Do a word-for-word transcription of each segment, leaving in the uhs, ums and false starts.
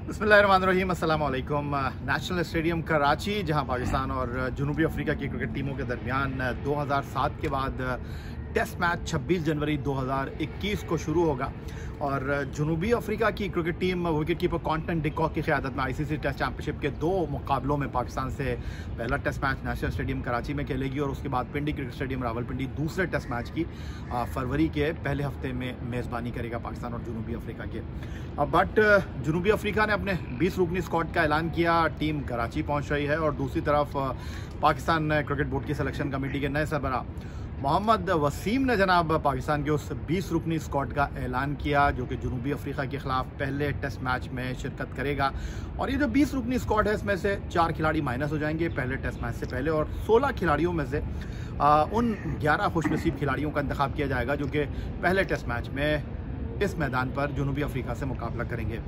बिस्मिल्लाहिर्रहमानिर्रहीम, अस्सलाम वालेकुम। नेशनल स्टेडियम कराची, जहां पाकिस्तान और जनूबी अफ्रीका की क्रिकेट टीमों के दरमियान दो हज़ार सात के बाद टेस्ट मैच छब्बीस जनवरी दो हज़ार इक्कीस को शुरू होगा और जनूबी अफ्रीका की cricket team wicket keeper Quinton de Kock की क़यादत में आईसीसी टेस्ट चैंपियनशिप के दो मुकाबलों में पाकिस्तान से पहला test match national stadium Karachi में खेलेगी और उसके बाद पिंडी क्रिकेट स्टेडियम रावलपिंडी दूसरे टेस्ट मैच की फरवरी के पहले हफ्ते में मेज़बानी करेगा पाकिस्तान और जनूबी अफ्रीका के। बट जनूबी अफ्रीका ने अपने बीस रुकनी स्क्वाड का ऐलान किया, टीम कराची पहुँच रही है और दूसरी तरफ पाकिस्तान क्रिकेट बोर्ड की सिलेक्शन कमेटी के नए सरबराह मोहम्मद वसीम ने जनाब पाकिस्तान के उस बीस रुकनी स्क्वाड का ऐलान किया जो कि जनूबी अफ्रीका के ख़िलाफ़ पहले टेस्ट मैच में शिरकत करेगा। और ये जो बीस रुकनी स्क्वाड है इसमें से चार खिलाड़ी माइनस हो जाएंगे पहले टेस्ट मैच से पहले और सोलह खिलाड़ियों में से आ, उन ग्यारह खुशनसीब खिलाड़ियों का इंतखाब किया जाएगा जो कि पहले टेस्ट मैच में इस मैदान पर जनूबी अफ्रीका से मुकाबला करेंगे।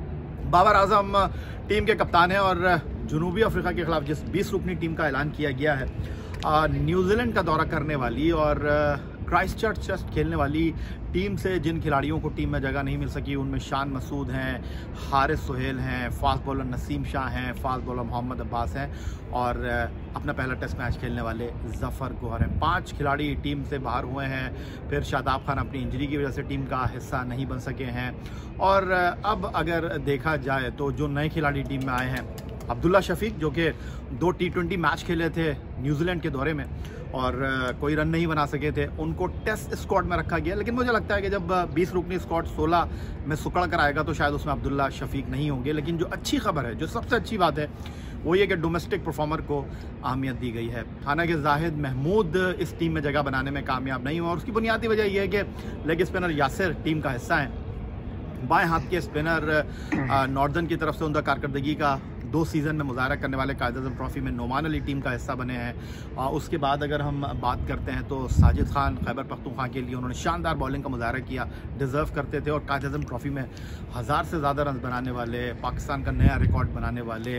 बाबर आजम टीम के कप्तान हैं और जनूबी अफ्रीका के ख़िलाफ़ जिस बीस रुकनी टीम का ऐलान किया गया है, न्यूजीलैंड का दौरा करने वाली और क्राइस्ट चर्च टेस्ट खेलने वाली टीम से जिन खिलाड़ियों को टीम में जगह नहीं मिल सकी उनमें शान मसूद हैं, हारिस सुहेल हैं, फास्ट बॉलर नसीम शाह हैं, फास्ट बॉलर मोहम्मद अब्बास हैं और अपना पहला टेस्ट मैच खेलने वाले जफ़र गोहर हैं। पांच खिलाड़ी टीम से बाहर हुए हैं, फिर शादाब खान अपनी इंजरी की वजह से टीम का हिस्सा नहीं बन सके हैं और अब अगर देखा जाए तो जो नए खिलाड़ी टीम में आए हैं, अब्दुल्ला शफीक जो कि दो टी ट्वेंटी मैच खेले थे न्यूजीलैंड के दौरे में और कोई रन नहीं बना सके थे, उनको टेस्ट स्क्वाड में रखा गया। लेकिन मुझे लगता है कि जब बीस रुकनी स्क्वाड सोलह में सुकड़ कर आएगा तो शायद उसमें अब्दुल्ला शफीक नहीं होंगे। लेकिन जो अच्छी खबर है, जो सबसे अच्छी बात है वो ये कि डोमेस्टिक परफॉर्मर को अहमियत दी गई है। हालांकि जाहिद महमूद इस टीम में जगह बनाने में कामयाब नहीं हुआ और उसकी बुनियादी वजह यह है कि लेग स्पिनर यासिर टीम का हिस्सा है। बाएँ हाथ के स्पिनर नॉर्दर्न की तरफ से उनका कारकर्दगी का दो सीज़न में मुजाहरा करने वाले कायद-ए-आज़म ट्रॉफी में नोमान अली टीम का हिस्सा बने हैं। आ, उसके बाद अगर हम बात करते हैं तो साजिद खान खैबर पख्तूनख्वा के लिए उन्होंने शानदार बॉलिंग का मुजाहरा किया, डिज़र्व करते थे और कायद-ए-आज़म ट्रॉफी में हज़ार से ज़्यादा रन बनाने वाले, पाकिस्तान का नया रिकॉर्ड बनाने वाले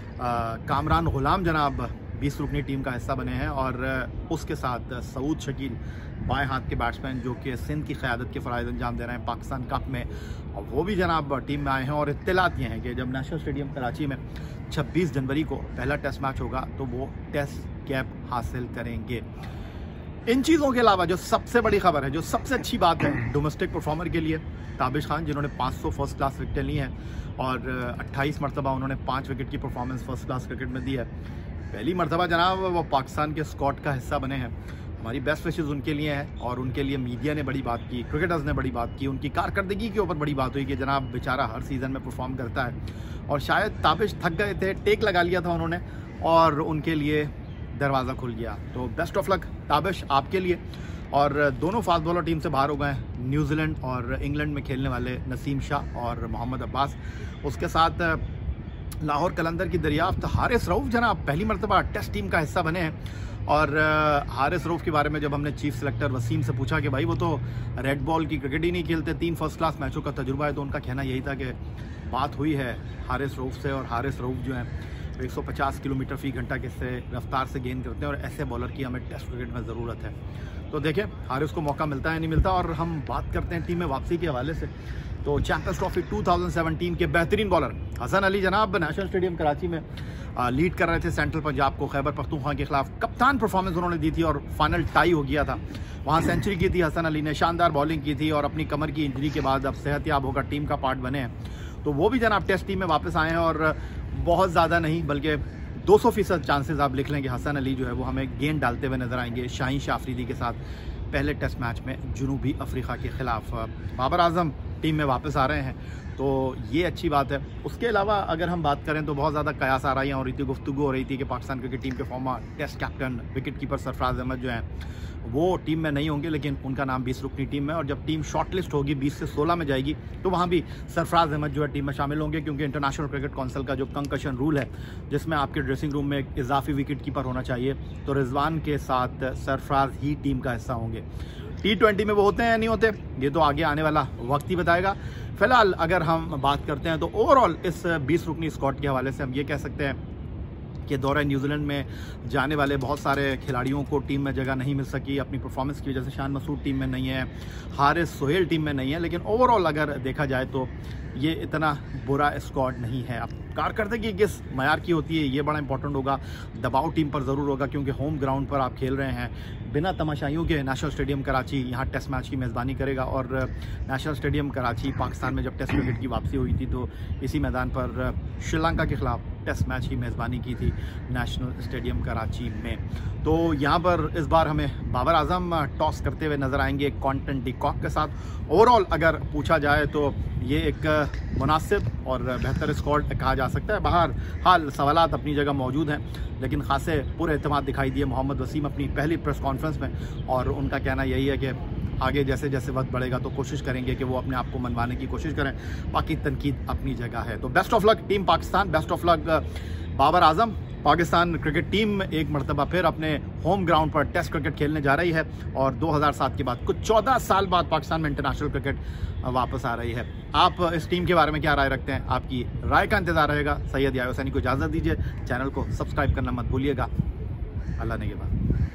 आ, कामरान गुलाम जनाब बीस रुकनी टीम का हिस्सा बने हैं और उसके साथ सऊद शकील बाएं हाथ के बैट्समैन जो कि सिंध की क़यादत के फ़राइज़ अंजाम दे रहे हैं पाकिस्तान कप में, और वो भी जनाब टीम में आए हैं। और इत्तलात ये हैं कि जब नेशनल स्टेडियम कराची में छब्बीस जनवरी को पहला टेस्ट मैच होगा तो वो टेस्ट कैप हासिल करेंगे। इन चीज़ों के अलावा जो सबसे बड़ी खबर है, जो सबसे अच्छी बात है डोमेस्टिक परफॉर्मर के लिए, ताबिश खान जिन्होंने पाँच सौ फर्स्ट क्लास विकेटें ली हैं और अट्ठाईस मरतबा उन्होंने पाँच विकेट की परफॉर्मेंस फर्स्ट क्लास क्रिकेट में दी है। पहली मरतबा जनाब वो पाकिस्तान के स्क्वाड का हिस्सा बने हैं। हमारी बेस्ट विशेज़ उनके लिए हैं और उनके लिए मीडिया ने बड़ी बात की, क्रिकेटर्स ने बड़ी बात की, उनकी कारकर्दगी के ऊपर बड़ी बात हुई कि जनाब बेचारा हर सीज़न में परफॉर्म करता है और शायद ताबिश थक गए थे, टेक लगा लिया था उन्होंने और उनके लिए दरवाज़ा खुल गया। तो बेस्ट ऑफ लक ताबिश आपके लिए। और दोनों फास्ट बॉलर टीम से बाहर हो गए हैं, न्यूजीलैंड और इंग्लैंड में खेलने वाले नसीम शाह और मोहम्मद अब्बास। उसके साथ लाहौर कलंदर की दरियाफ्त हारिस रऊफ जनाब पहली मरतबा टेस्ट टीम का हिस्सा बने हैं। और हारिस रऊफ के बारे में जब हमने चीफ सेलेक्टर वसीम से पूछा कि भाई वो तो रेड बॉल की क्रिकेट ही नहीं खेलते, तीन फर्स्ट क्लास मैचों का तजुर्बा है, तो उनका कहना यही था कि बात हुई है हारिस रऊफ से और हारिस रऊफ जो है एक सौ पचास किलोमीटर फी घंटा के से रफ्तार से गेंद करते हैं और ऐसे बॉलर की हमें टेस्ट क्रिकेट में ज़रूरत है। तो देखें हारिस को मौका मिलता है नहीं मिलता। और हम बात करते हैं टीम में वापसी के हवाले से, तो चैंपियंस ट्रॉफी दो हज़ार सत्रह के बेहतरीन बॉलर हसन अली जनाब नेशनल स्टेडियम कराची में आ, लीड कर रहे थे सेंट्रल पंजाब को। खैबर पख्तूनख्वा के खिलाफ कप्तान परफॉर्मेंस उन्होंने दी थी और फाइनल टाई हो गया था, वहाँ सेंचुरी की थी हसन अली ने, शानदार बॉलिंग की थी और अपनी कमर की इंजरी के बाद अब सेहतयाब होकर टीम का पार्ट बने हैं। तो वो भी जनाब टेस्ट टीम में वापस आए हैं और बहुत ज़्यादा नहीं बल्कि दो सौ फीसद चांसेस आप लिख लें कि हसन अली जो है वो हमें गेंद डालते हुए नजर आएंगे शाहीन शाह अफरीदी के साथ पहले टेस्ट मैच में जनूबी अफ्रीका के ख़िलाफ़। बाबर आजम टीम में वापस आ रहे हैं तो ये अच्छी बात है। उसके अलावा अगर हम बात करें तो बहुत ज़्यादा कयास आराइयाँ हो रही थी, गुफ्तगू हो रही थी कि पाकिस्तान क्रिकेट टीम के former test captain wicket keeper Sarfaraz Ahmed जो हैं वो टीम में नहीं होंगे, लेकिन उनका नाम बीस रुकनी टीम में, और जब टीम शॉर्टलिस्ट होगी बीस से सोलह में जाएगी तो वहाँ भी सरफराज अहमद जो है टीम में शामिल होंगे, क्योंकि इंटरनेशनल क्रिकेट काउंसिल का जो कंकशन रूल है जिसमें आपके ड्रेसिंग रूम में एक इजाफी विकेट कीपर होना चाहिए, तो रिजवान के साथ सरफराज ही टीम का हिस्सा होंगे। टी ट्वेंटी में वो होते हैं या नहीं होते ये तो आगे आने वाला वक्त ही बताएगा। फिलहाल अगर हम बात करते हैं तो ओवरऑल इस बीस रुकनी स्क्वाड के हवाले से हम ये कह सकते हैं कि दौरे न्यूजीलैंड में जाने वाले बहुत सारे खिलाड़ियों को टीम में जगह नहीं मिल सकी अपनी परफॉर्मेंस की वजह से। शान मसूद टीम में नहीं है, हारिस सुहेल टीम में नहीं है, लेकिन ओवरऑल अगर देखा जाए तो ये इतना बुरा स्क्वाड नहीं है। अब कारकर्दगी किस मयार की होती है ये बड़ा इंपॉर्टेंट होगा। दबाव टीम पर ज़रूर होगा क्योंकि होम ग्राउंड पर आप खेल रहे हैं। बिना तमाशाइयों के नेशनल स्टेडियम कराची यहाँ टेस्ट मैच की मेज़बानी करेगा और नेशनल स्टेडियम कराची पाकिस्तान में जब टेस्ट क्रिकेट की वापसी हुई थी तो इसी मैदान पर श्रीलंका के ख़िलाफ़ टेस्ट मैच की मेज़बानी की थी नेशनल स्टेडियम कराची में। तो यहाँ पर इस बार हमें बाबर आजम टॉस करते हुए नज़र आएंगे क्विंटन डी कॉक के साथ। ओवरऑल अगर पूछा जाए तो ये एक मुनासिब और बेहतर स्क्वाड कहा जा सकता है। बाहर हाल सवालात अपनी जगह मौजूद हैं, लेकिन खासे पूरे एतमाद दिखाई दिए मोहम्मद वसीम अपनी पहली प्रेस कॉन्फ्रेंस में, और उनका कहना यही है कि आगे जैसे जैसे वक्त बढ़ेगा तो कोशिश करेंगे कि वो अपने आप को मनवाने की कोशिश करें। बाकी तनकीद अपनी जगह है। तो best of luck team Pakistan, best of luck Babar Azam. Pakistan cricket team एक मरतबा फिर अपने होम ग्राउंड पर टेस्ट क्रिकेट खेलने जा रही है और दो हज़ार सात के बाद कुछ चौदह साल बाद पाकिस्तान में इंटरनेशनल क्रिकेट वापस आ रही है। आप इस टीम के बारे में क्या राय रखते हैं? आपकी राय का इंतजार रहेगा। सैयद याहिया हुसैनी को इजाज़त दीजिए। चैनल को सब्सक्राइब करना मत भूलिएगा। अल्लाह ने के बाद।